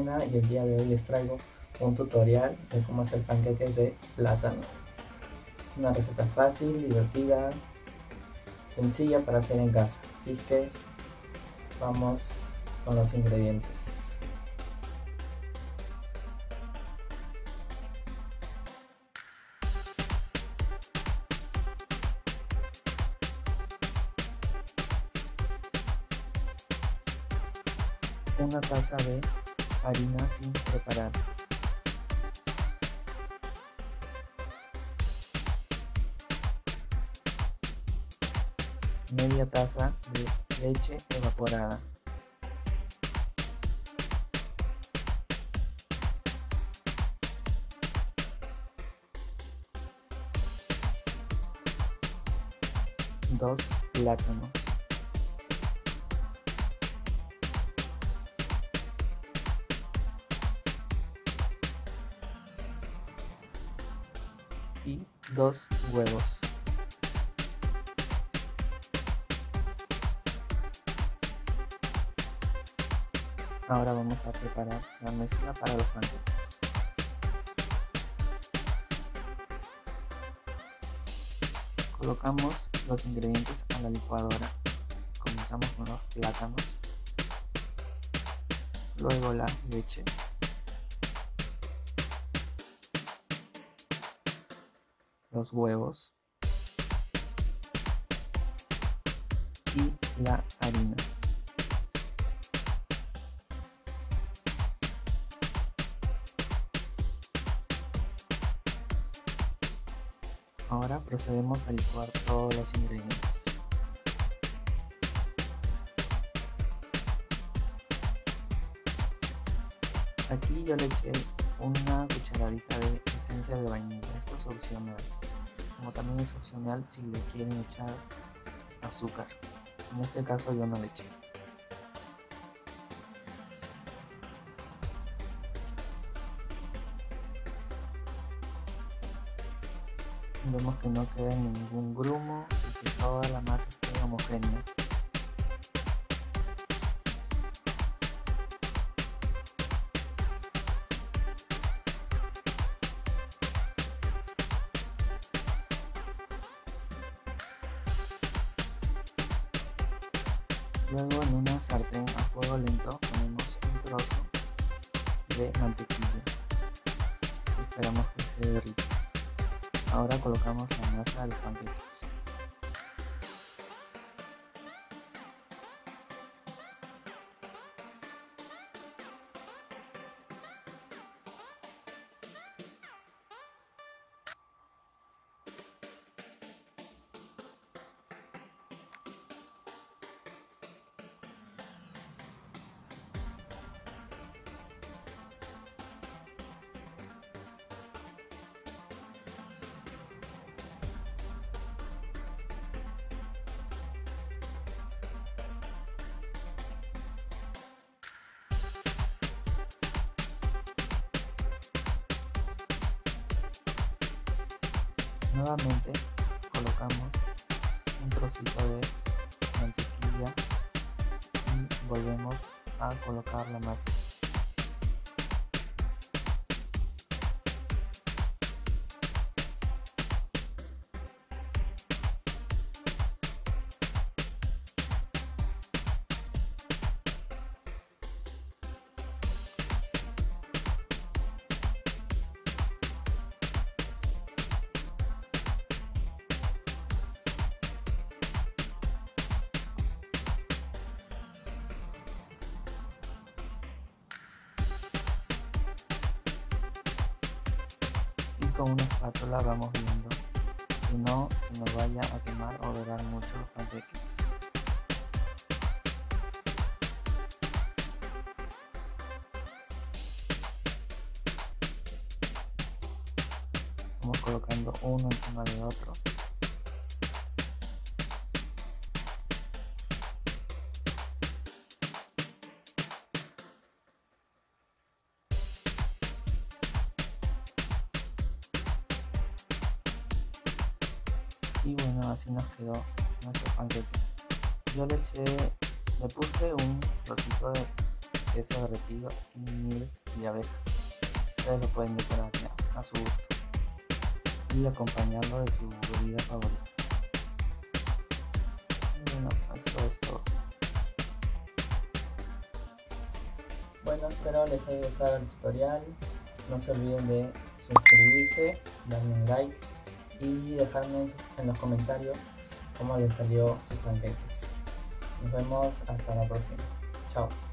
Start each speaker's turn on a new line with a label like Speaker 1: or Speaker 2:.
Speaker 1: Karina y el día de hoy les traigo un tutorial de cómo hacer panqueques de plátano. Es una receta fácil, divertida, sencilla para hacer en casa, así que vamos con los ingredientes. Una taza de harina sin preparar, media taza de leche evaporada, dos plátanos, y 2 huevos. Ahora vamos a preparar la mezcla para los panqueques. Colocamos los ingredientes a la licuadora. Comenzamos con los plátanos, luego la leche, los huevos y la harina. Ahora procedemos a licuar todos los ingredientes. Aquí yo le eché una cucharadita de esencia de vainilla, esto es opcional. Como también es opcional si le quieren echar azúcar. En este caso yo no le eché. Vemos que no queda ningún grumo y que toda la masa esté homogénea. Luego en una sartén a fuego lento ponemos un trozo de mantequilla y esperamos que se derrita. Ahora colocamos la masa de los panqueques. Nuevamente colocamos un trocito de mantequilla y volvemos a colocar la masa. Con una espátula vamos viendo que no se nos vaya a quemar o dorar mucho los panqueques. Vamos colocando uno encima de otro. Y bueno, así nos quedó nuestros panqueques. Yo le puse un trocito de queso derretido y miel y abeja. Ustedes lo pueden decorar ya, a su gusto y acompañarlo de su bebida favorita. Y bueno, eso es todo. Bueno, espero les haya gustado el tutorial. No se olviden de suscribirse, darle un like y dejarme en los comentarios cómo les salió sus panqueques. Nos vemos hasta la próxima. Chao.